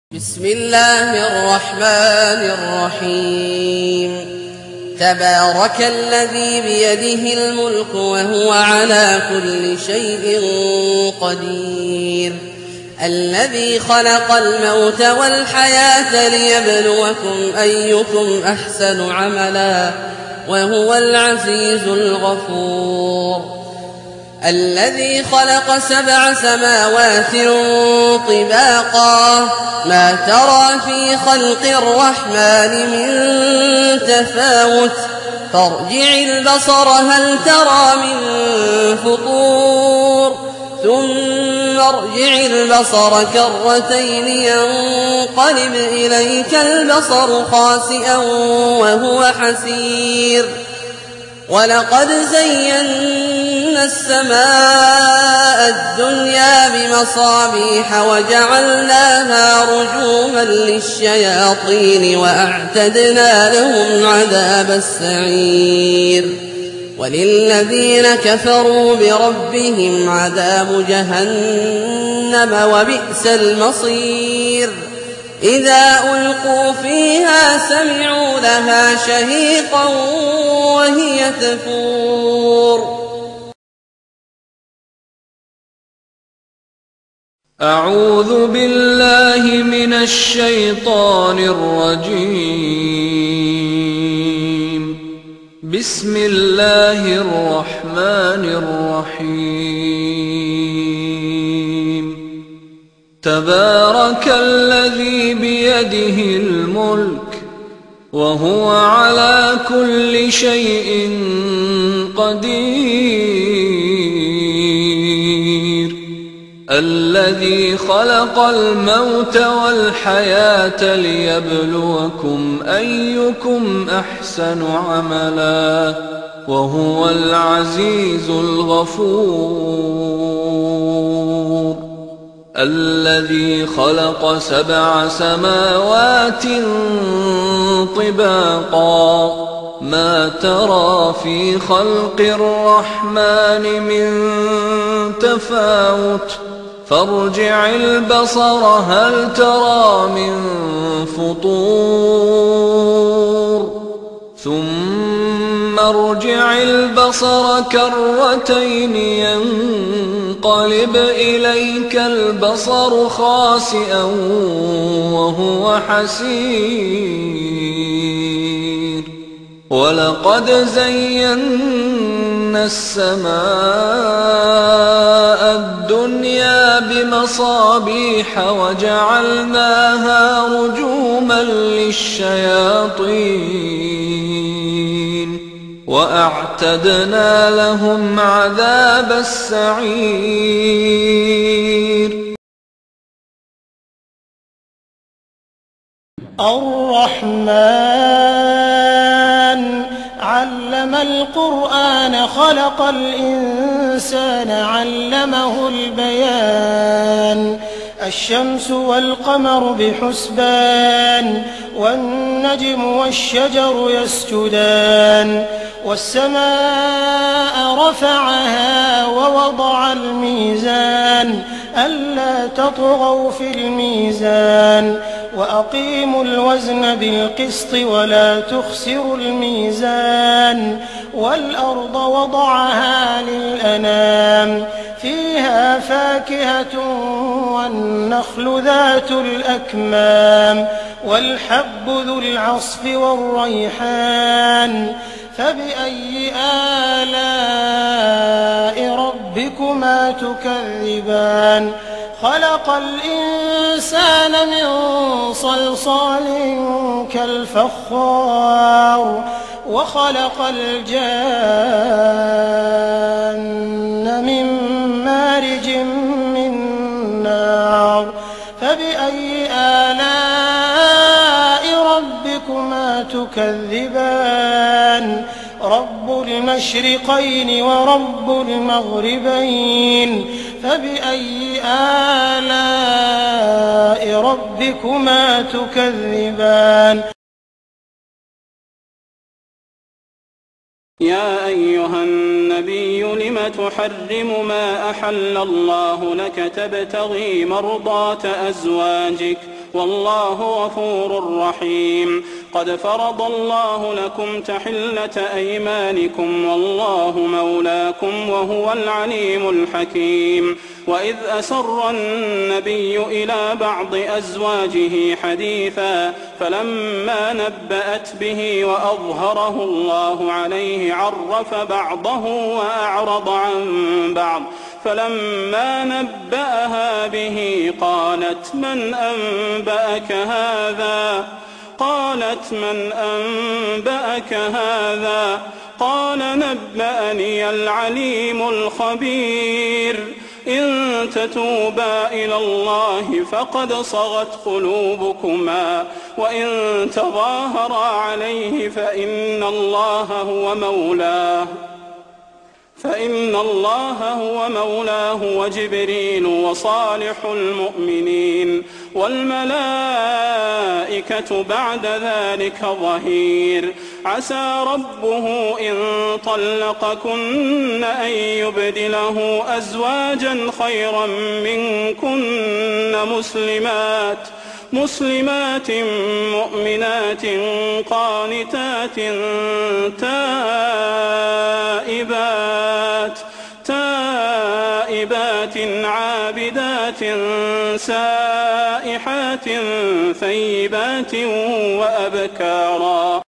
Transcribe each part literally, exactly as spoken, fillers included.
بسم الله الرحمن الرحيم. تبارك الذي بيده الملك وهو على كل شيء قدير، الذي خلق الموت والحياة ليبلوكم أيكم أحسن عملا وهو العزيز الغفور. الذي خلق سبع سماوات طباقا ما ترى في خلق الرحمن من تفاوت فارجع البصر هل ترى من فطور ثم ارجع البصر كرتين ينقلب إليك البصر خاسئا وهو حسير. ولقد زينا السماء الدنيا بمصابيح وجعلناها رجوما للشياطين وأعتدنا لهم عذاب السعير. وللذين كفروا بربهم عذاب جهنم وبئس المصير. إذا ألقوا فيها سمعوا لها شهيقا وهي تفور. أعوذ بالله من الشيطان الرجيم. بسم الله الرحمن الرحيم. تبارك الذي بيده الملك وهو على كل شيء قدير، الذي خلق الموت والحياة ليبلوكم أيكم أحسن عملا وهو العزيز الغفور. الذي خلق سبع سماوات طباقا ما ترى في خلق الرحمن من تفاوت فارجع البصر هل ترى من فطور ثم ارجع البصر كرتين ينقلب إليك البصر خاسئا وهو حسير. ولقد زينا السماء الدنيا بمصابيح وجعلناها رجوما للشياطين وأعتدنا لهم عذاب السعير. الرحمن علم القرآن خلق الإنسان علمه البيان. الشمس والقمر بحسبان والنجم والشجر يسجدان. والسماء رفعها ووضع الميزان ألا تطغوا في الميزان وأقيموا الوزن بالقسط ولا تخسروا الميزان. والأرض وضعها للأنام فيها فاكهة والنخل ذات الأكمام والحب ذو العصف والريحان. فبأي آلاء ربكما تكذبان؟ خلق الإنسان من صلصال كالفخار وخلق الجان من مارج من نار. فبأي آلاء ربكما تكذبان؟ رب المشرقين ورب المغربين. فبأي آلاء ربكما تكذبان؟ يا أيها النبي لم تحرم ما أحل الله لك تبتغي مرضات أزواجك والله غفور رحيم. قد فرض الله لكم تحلة أيمانكم والله مولاكم وهو العليم الحكيم. وإذ أسر النبي إلى بعض أزواجه حديثا فلما نبأت به وأظهره الله عليه عرف بعضه وأعرض عن بعض فلما نبأها به قالت من أنبأك هذا قالت من أنبأك هذا قال نبأني العليم الخبير. إن تتوبا إلى الله فقد صغت قلوبكما وإن تظاهرا عليه فإن الله هو مولاه فإن الله هو مولاه وجبريل وصالح المؤمنين والملائكة بعد ذلك ظهير. عسى ربه إن طلقكن أن يبدله أزواجا خيرا منكن مسلمات مسلمات مؤمنات قانتات تائبات تائبات عابدات سائحات ثيبات وأبكارا.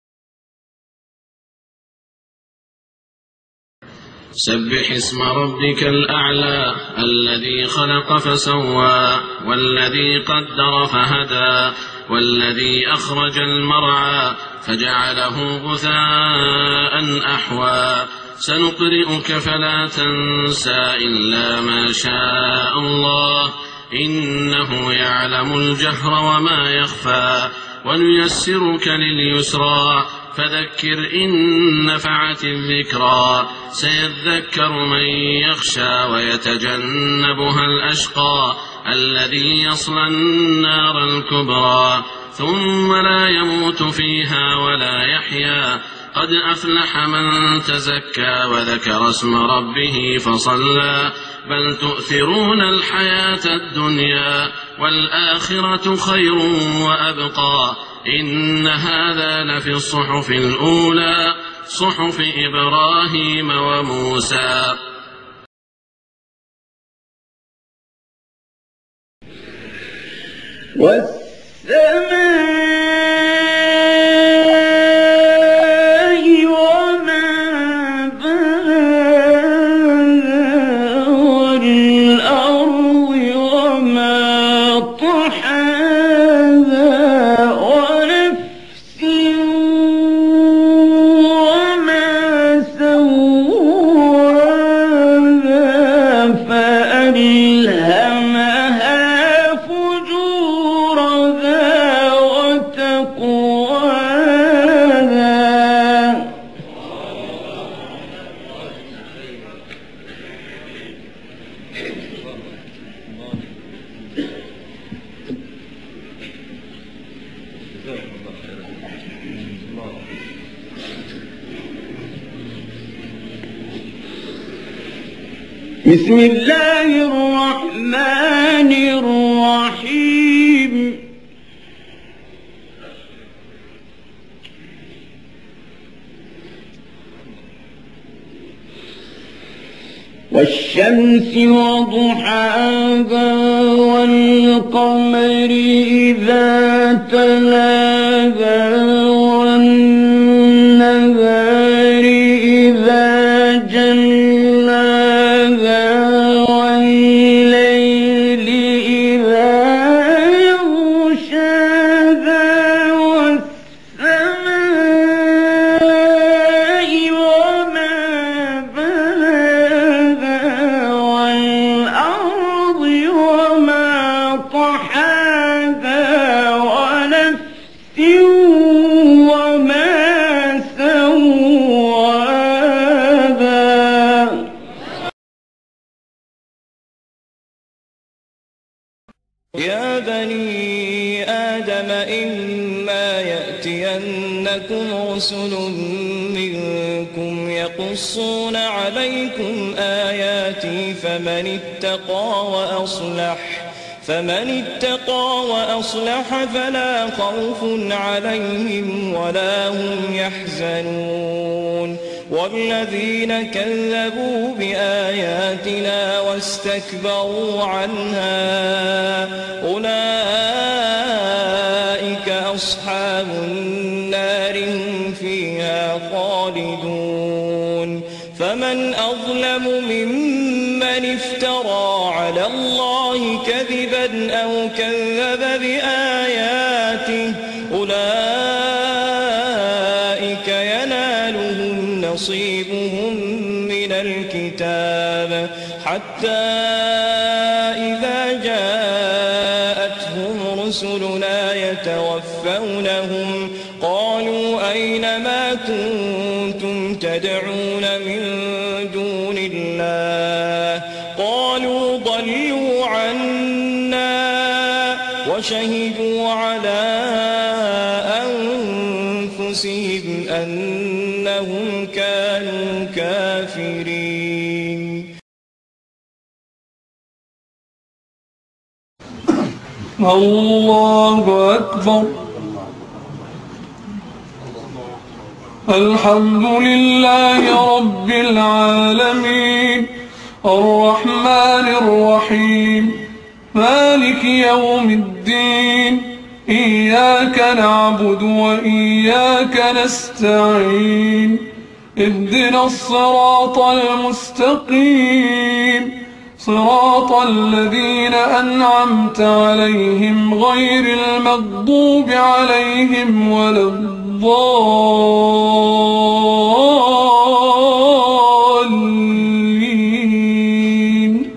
سبح اسم ربك الأعلى الذي خلق فسوى والذي قدر فهدى والذي أخرج المرعى فجعله غثاء أحوى. سنقرئك فلا تنسى إلا ما شاء الله إنه يعلم الجهر وما يخفى. ونيسرك لليسرى فذكر إن نفعت الذكرى. سيذكر من يخشى ويتجنبها الأشقى الذي يصلى النار الكبرى ثم لا يموت فيها ولا يحيا. قد أفلح من تزكى وذكر اسم ربه فصلى بل تؤثرون الحياة الدنيا والآخرة خير وأبقى. إن هذا لفي الصحف الأولى صحف إبراهيم وموسى. والسماء بسم الله الرحمن الرحيم. والشمس وضحاها والقمر إذا تلاها والنهار إذا جلاها والليل إذا يغشاها والسماء وما بناها والأرض وما طحاها ونفس وما سواها. يا بني آدم إما يأتينكم رسل منكم يقصون عليكم آياتي فمن اتقى وأصلح فمن اتقى وأصلح فلا خوف عليهم ولا هم يحزنون والذين كذبوا بآياتنا واستكبروا عنها أولئك أصحاب النار هم فيها خالدون فمن أظلم ممن افترى على الله كذبا أو كذب بآياته أولئك ينالهم نصيبهم من الكتاب حتى إذا جاءتهم رسلنا يتوفونهم قالوا أين ما كنتم تدعون من دون الله قالوا ضلوا عنا وشهدوا على أنفسهم أنهم كانوا كافرين. الله أكبر. الحمد لله رب العالمين الرحمن الرحيم مالك يوم الدين إياك نعبد وإياك نستعين اهدنا الصراط المستقيم صراط الذين أنعمت عليهم غير المغضوب عليهم ولا الضالين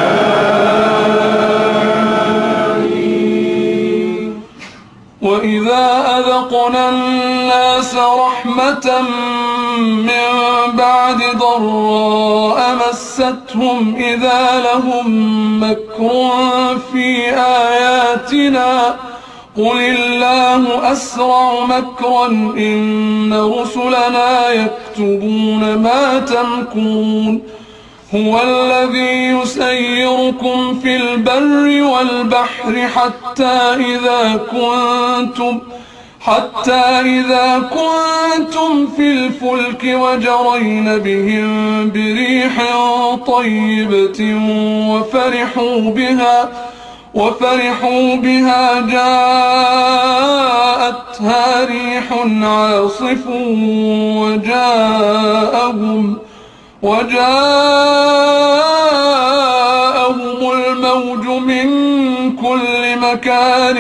آمين. وإذا أذقنا الناس رحمة من بعد ضراء مستهم إذا لهم مكر في آياتنا قل الله أسرع مكرا إن رسلنا يكتبون ما تمكرون هو الذي يسيركم في البر والبحر حتى إذا كنتم حتى إذا كنتم في الفلك وجرين بهم بريح طيبة وفرحوا بها وفرحوا بها جاءتها ريح عاصف وجاءهم وجاءهم الموج من كل مكان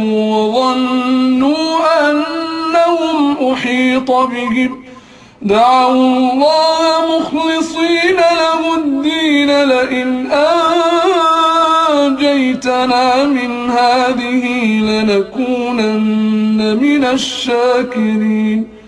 وظنوا أنهم أحيط بهم دعوا الله مخلصين له الدين لئن أنجيتنا من هذه لنكونن من الشاكرين